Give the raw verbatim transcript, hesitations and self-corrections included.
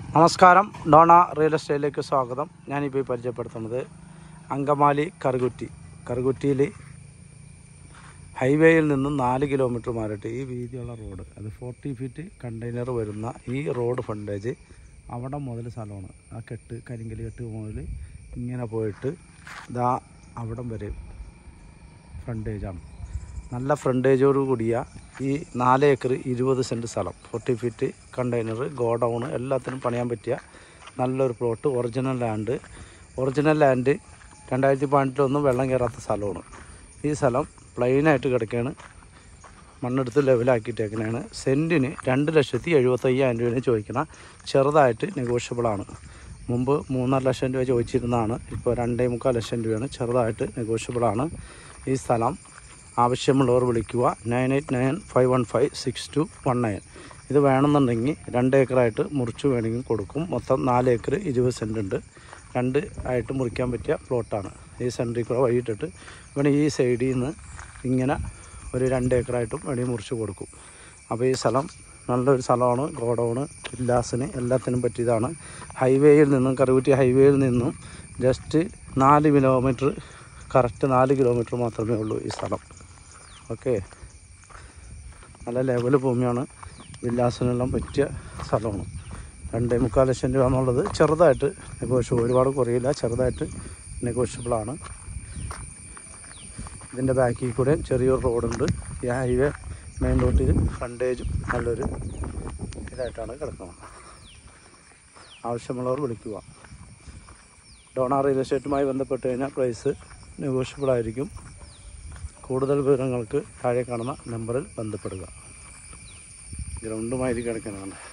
നമസ്കാരം, Donna real എസ്റ്റേറ്റിലേക്ക് സ്വാഗതം. ഞാനിപ്പോൾ പരിചയപ്പെടുത്തുന്നത് അങ്കമാലി കറുകുറ്റി. കറുകുറ്റിയിൽ ഹൈവേയിൽ നിന്നും നാല് കിലോമീറ്റർ മാറിയിട്ട് ഈ വീതിയുള്ള റോഡ്, അത് ഫോർട്ടി ഫീറ്റ് കണ്ടെയ്നർ വരുന്ന ഈ റോഡ് ഫ്രണ്ടേജ് അവിടെ മുതൽ സ്ഥലമാണ്. ആ കെട്ട് കരിങ്കല് കെട്ട് മുതൽ ഇങ്ങനെ പോയിട്ട് ഇതാ അവിടം വരെ ഫ്രണ്ടേജാണ്. നല്ല ഫ്രണ്ടേജോട് കൂടിയ ഈ നാല് ഏക്കർ ഇരുപത് സെൻറ്റ് സ്ഥലം, ഫോർട്ടി ഫീറ്റ് കണ്ടെയ്നർ, ഗോഡൗണ് എല്ലാത്തിനും പണിയാൻ പറ്റിയ നല്ലൊരു plot. Original land original land രണ്ടായിരത്തി പതിനെട്ടിലൊന്നും വെള്ളം കയറാത്ത സ്ഥലമാണ്. ഈ സ്ഥലം പ്ലെയിനായിട്ട് കിടക്കുകയാണ്, മണ്ണെടുത്ത് ലെവലാക്കിയിട്ടേക്കണതാണ്. സെൻറ്റിന് രണ്ട് ലക്ഷത്തി എഴുപത്തയ്യായിരം രൂപയാണ് ചോദിക്കണം. ചെറുതായിട്ട് നെഗോഷ്യബിളാണ്. മുമ്പ് മൂന്നര ലക്ഷം രൂപ ചോദിച്ചിരുന്നതാണ്, ഇപ്പോൾ രണ്ടേ മുക്കാൽ ലക്ഷം രൂപയാണ്. ചെറുതായിട്ട് നെഗോഷ്യബിളാണ് ഈ സ്ഥലം. ആവശ്യമുള്ളവർ വിളിക്കുക nine eight nine five one five six two one nine. ഇത് വേണമെന്നുണ്ടെങ്കിൽ രണ്ട് ഏക്കറായിട്ട് മുറിച്ച് വേണമെങ്കിൽ കൊടുക്കും. മൊത്തം നാല് ഏക്കർ ഇരുപത് സെൻറ്റ് ഉണ്ട്. രണ്ട് ആയിട്ട് മുറിക്കാൻ പറ്റിയ പ്ലോട്ടാണ്. ഈ സെൻറ്ററിൽ കൂടെ വഴിയിട്ടിട്ട് ഇവിടെ ഈ സൈഡിൽ നിന്ന് ഇങ്ങനെ ഒരു രണ്ട് ഏക്കറായിട്ടും വേണമെങ്കിൽ മുറിച്ച് കൊടുക്കും. അപ്പോൾ ഈ സ്ഥലം നല്ലൊരു സ്ഥലമാണ്. ഗോഡൗണ്, വില്ലാസിന് എല്ലാത്തിനും പറ്റിയതാണ്. ഹൈവേയിൽ നിന്നും, കറുകുറ്റി ഹൈവേയിൽ നിന്നും ജസ്റ്റ് നാല് കിലോമീറ്റർ കറക്റ്റ് നാല് കിലോമീറ്റർ മാത്രമേ ഉള്ളൂ ഈ സ്ഥലം. ഓക്കെ, നല്ല ലെവൽ ഭൂമിയാണ്, വില്ലാസിനെല്ലാം പറ്റിയ സ്ഥലമാണ്. രണ്ടേ മുക്കാൽ ലക്ഷം രൂപ എന്നുള്ളത് ചെറുതായിട്ട് നെഗോഷ്യബിൾ, ഒരുപാട് കുറയില്ല, ചെറുതായിട്ട് നെഗോഷ്യബിളാണ്. ഇതിൻ്റെ ബാക്കിൽ കൂടെ ചെറിയൊരു റോഡുണ്ട്. ഈ ഹൈവേ മെയിൻ റോഡിൽ ഫ്രണ്ടേജും നല്ലൊരു ഇതായിട്ടാണ് കിടക്കുന്നത്. ആവശ്യമുള്ളവർ വിളിക്കുക. ഡോണ റിയൽ എസ്റ്റേറ്റുമായി ബന്ധപ്പെട്ട് കഴിഞ്ഞാൽ പ്രൈസ് നെഗോഷ്യബിളായിരിക്കും. കൂടുതൽ വിവരങ്ങൾക്ക് താഴെ കാണുന്ന നമ്പറിൽ ബന്ധപ്പെടുക. ഗ്രൗണ്ടുമായിട്ട് കിടക്കുന്നതാണ്.